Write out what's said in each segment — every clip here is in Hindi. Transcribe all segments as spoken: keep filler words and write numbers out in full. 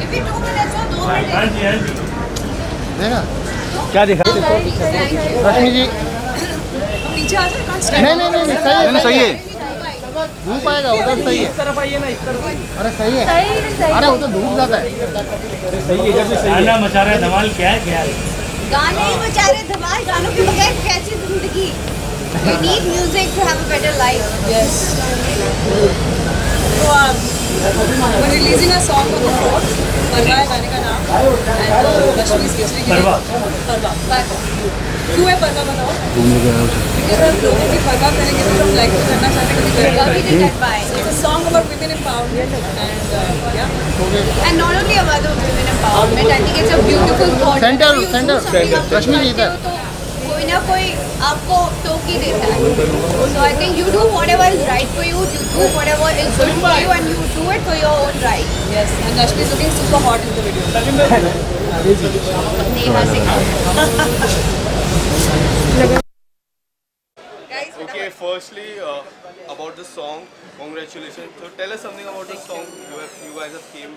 क्या देखा रश्मि जी? नहीं नहीं नहीं सही है सही है, धूप आएगा उधर, सही है इस तरफ आइए ना, इस तरफ। अरे सही है, अरे उधर धूप ज्यादा है, सही है इधर से सही है। गाना मचा रहा है धमाल, क्या है क्या है? गाने ही मचा रहे धमाल, गानों के बगैर कैसी जिंदगी? We need music to have a better life. Yes. So um, we're releasing a song on the fourth. परवा है गाने का नाम, and Rashmi is featuring in it. परवा। परवा। क्यों है परवा बताओ? Because हम लोगों की परवा करेंगे तो हम लाइक करना चाहते हैं कि परवा भी नहीं कर पाए। So it's a song about women empowerment and uh, yeah. And not only about the women empowerment, I think it's a beautiful thought. Center, center, रश्मि जी इधर। कोई ना कोई आपको टोक ही देता है। So I think you do whatever is right for you, you do whatever is good for you, and you do it for your own right. Yes, and Rashmi is looking super hot in the video. Neha Singh. Okay, firstly uh, about the song, congratulations. So tell us something about the song. You, have, you guys have came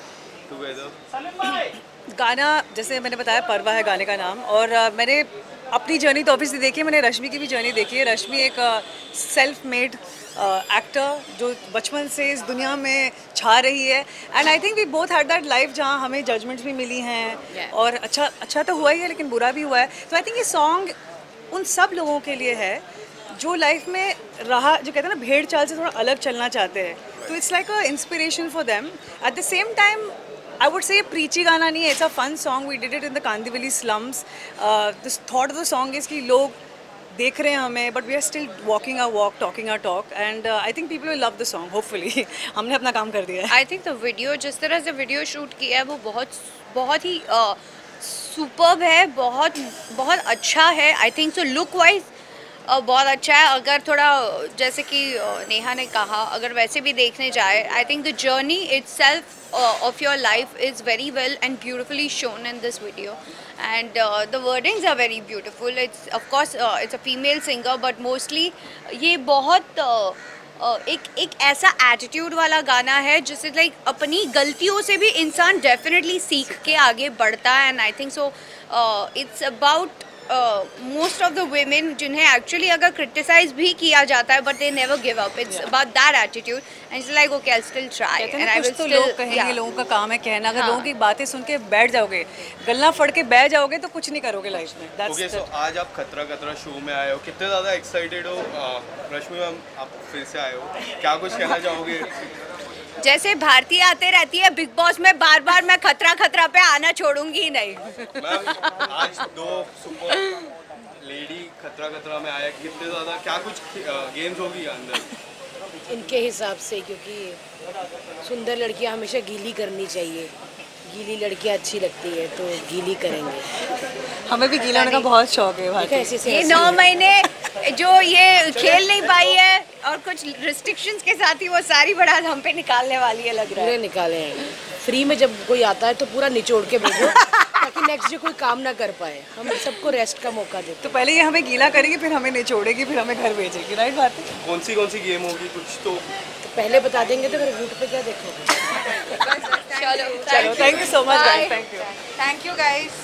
together. गाना जैसे मैंने बताया परवा है गाने का नाम, और uh, मैंने अपनी जर्नी तो ऑब्वियसली देखी है, मैंने रश्मि की भी जर्नी देखी है। रश्मि एक सेल्फ मेड एक्टर जो बचपन से इस दुनिया में छा रही है, and I think we both had that life जहाँ हमें जजमेंट्स भी मिली हैं, yeah. और अच्छा अच्छा तो हुआ ही है लेकिन बुरा भी हुआ है। तो आई थिंक ये सॉन्ग उन सब लोगों के लिए है जो लाइफ में रहा, जो कहते हैं ना भेड़ चाल से थोड़ा अलग चलना चाहते हैं, तो it's like a inspiration for them. At the same time I would say preachy गाना नहीं है, it's a fun song. We did it in the Kandivali slums. Uh, the thought of the song is कि लोग देख रहे हैं हमें, but we are still walking our walk, talking our talk, and uh, I think people will love the song. Hopefully, हमने अपना काम कर दिया है। I think the video, जिस तरह से video shoot किया है वो बहुत बहुत ही uh, superb है, बहुत बहुत अच्छा है। I think so look wise Uh, बहुत अच्छा है। अगर थोड़ा जैसे कि uh, नेहा ने कहा, अगर वैसे भी देखने जाए, I think the journey itself of your life is very well and beautifully shown in this video, and the wordings are very beautiful. It's of course it's a female singer, but mostly ये बहुत uh, uh, एक एक ऐसा एटीट्यूड वाला गाना है जिससे लाइक like, अपनी गलतियों से भी इंसान डेफिनेटली सीख के आगे बढ़ता है, and I think so it's about most of the women जिन्हें एक्चुअली अगर क्रिटिसाइज भी किया जाता है but they never give up. It's about that attitude and it's like okay I will still try and I will still. लोग कहेंगे, लोगों का काम है कहना, अगर लोगों की बातें सुन के बैठ जाओगे, गल्ला फड़ के बैठ जाओगे तो कुछ नहीं करोगे लाइफ में। ओके, सो आज आप खतरा खतरा शो में आए हो, कितने ज़्यादा एक्साइटेड हो? रश्मि मैम आप फिर से आए हो, क्या कुछ कहना चाहोगे? जैसे भारतीय आते रहती है बिग बॉस में बार बार, मैं खतरा खतरा पे आना छोड़ूंगी ही नहीं। मैम आज दो सुपर लेडी खतरा खतरा में आया, कितने ज़्यादा क्या कुछ गेम्स होगी अंदर इनके हिसाब से, क्योंकि सुंदर लड़कियां हमेशा गीली करनी चाहिए, गीली लड़कियां अच्छी लगती है तो गीली करेंगे। हमें भी गीला होने का बहुत शौक है भाई। ये नौ महीने जो ये खेल नहीं पाई है और कुछ रिस्ट्रिक्शंस के साथ ही वो सारी बड़ा हम पे निकालने वाली है, लग रहा है। पूरे निकाले हैं फ्री में, जब कोई आता है तो पूरा निचोड़ के भेजो ताकि नेक्स्ट डे कोई काम ना कर पाए, हम सबको रेस्ट का मौका देते। तो पहले ये हमें गीला करेगी, फिर हमें निचोड़ेगी, फिर हमें घर भेजेगी, राइट बात है? कौन सी कौन सी गेम होगी कुछ तो पहले बता देंगे तो फिर रूट पे क्या देखोगे। चलो चलो, thank you so much guys, thank you thank you guys.